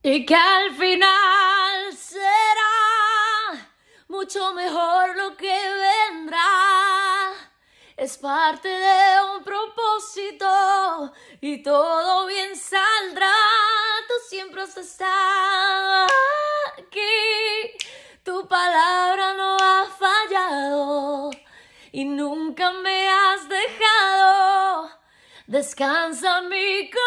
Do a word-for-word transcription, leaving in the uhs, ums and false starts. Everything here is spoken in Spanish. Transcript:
Y que al final será mucho mejor lo que vendrá. Es parte de un propósito y todo bien saldrá. Tú siempre has estado aquí, tu palabra no ha fallado y nunca me has dejado. Descansa mi corazón.